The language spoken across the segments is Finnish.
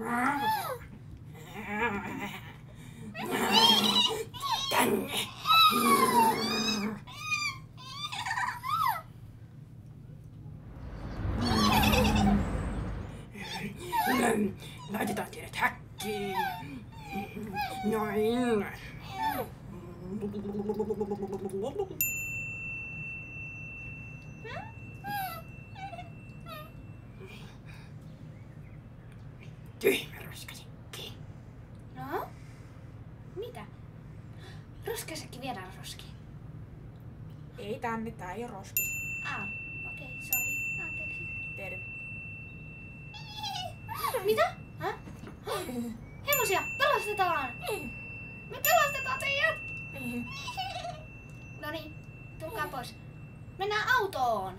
Tänne. Laitetaan teidät häkkiin. Noin. Tyhmä roskasekki. No? Mitä? Roskasekki viedään roskiin. Ei tänne, tää ei oo roskis. Okei, sori. Anteeksi. Terve. Mitä? Häh? Hevosia, pelastetaan! Me pelastetaan teidät! No niin, tulkaa pois. Mennään autoon!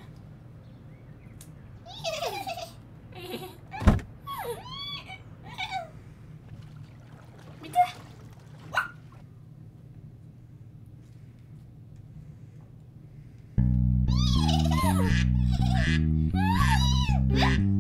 Mitä?